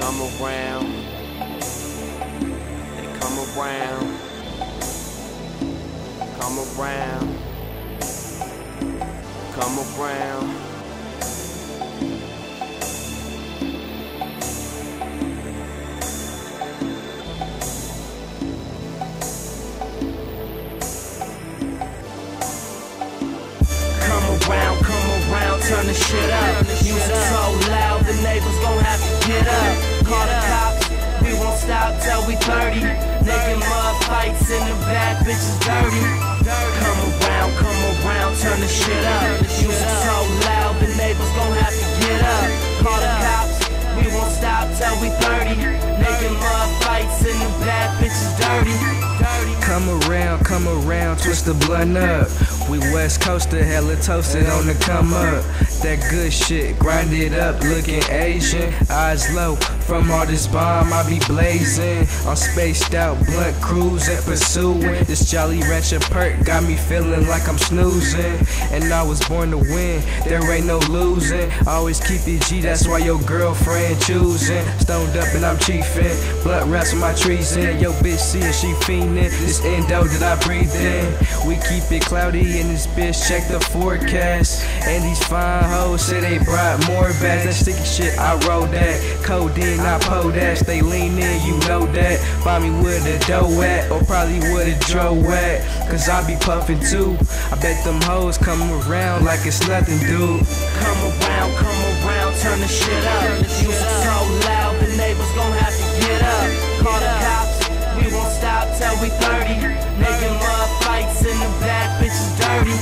come around, they come around, come around, come around. Come around, turn the shit up. Music so loud, the neighbors gon' have to get up. Call the cops, we won't stop till we 30. Naked mud fights in the back, bitches dirty. Come around, turn the shit up. Music so loud, the neighbors gon' have to get up. Call the cops, we won't stop till we 30. Naked mud fights in the back, bitches dirty. Come around, twist the blunt up. We West Coaster, hella toasted on the come up. That good shit, grind it up, looking Asian. Eyes low, from all this bomb I be blazing. I'm spaced out, blunt cruising, pursuing. This Jolly Rancher perk got me feeling like I'm snoozing. And I was born to win, there ain't no losing. Always keep it G, that's why your girlfriend choosing. Stoned up and I'm chiefin', blunt wraps with my treason. Yo bitch seeing she fiendin', this endo that I breathe in. We keep it cloudy in this bitch, check the forecast. And these fine hoes say they brought more bags. That sticky shit, I roll that. Codeine, I podash, they lean in, you know that. Find me with a dough at, or probably with a dro at. Cause I be puffin' too. I bet them hoes come around like it's nothing, dude. Come around, turn the shit up. Music so loud, the neighbors gon' have to get up. Call the cops, we won't stop till we 30. Naked mud fights in the back, bitches dirty.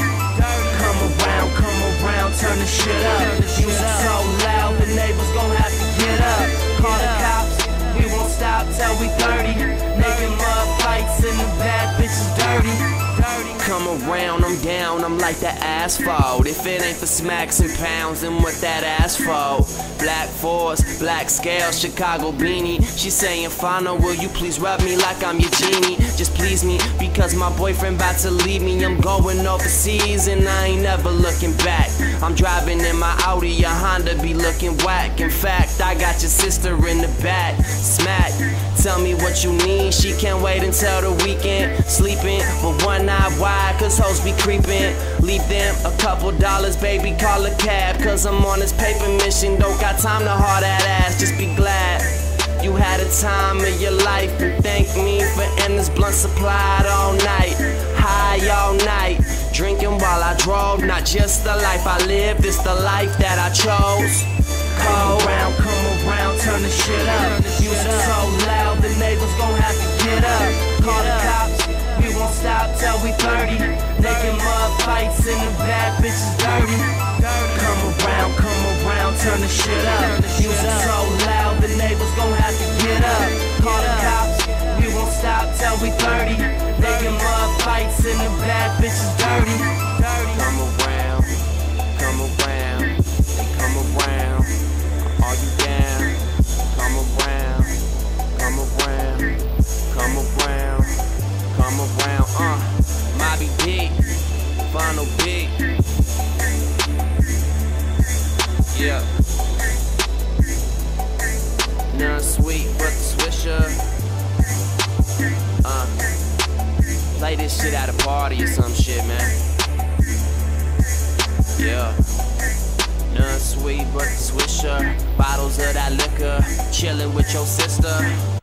Come around, turn the shit up. Music so loud, the neighbors gon' have to get up. Call the cops, we won't stop till we 30. Naked mud fights in the back, bitches dirty. Come around, I'm down, I'm like the asphalt. If it ain't for smacks and pounds, then what that ass for? Black force, black scale, Chicago beanie. She saying, Fano, will you please rub me like I'm your genie? Just please me, because my boyfriend about to leave me. I'm going overseas and I ain't never looking back. I'm driving in my Audi, your Honda be looking whack. In fact, I got your sister in the back, smack. Tell me what you need, she can't wait until the weekend. Sleeping with one eye wide, cause hoes be creeping. Leave them a couple dollars, baby, call a cab. Cause I'm on this paper mission, don't got time to haul that ass. Just be glad you had a time of your life. And thank me for endless blunt supplied all night. High all night, drinking while I drove. Not just the life I lived, it's the life that I chose. Come around, turn the shit up. Music so loud, the neighbors gon' have to get up. Call the cops, we won't stop till we 30. Naked mud fights in the back, bitches dirty. Come around, turn the shit up. Music so loud, the neighbors gon' have to get up. Call the cops, we won't stop till we 30. Naked mud fights in the back, bitches dirty. Come around, come around, come around. Are you down? Come around, come around, come around, come around. Moby Dick, Final Big. Yeah. None sweet but the Swisher. Play this shit at a party or some shit, man. Yeah. None sweet but the Swisher. Bottles of that liquor, chillin' with your sister.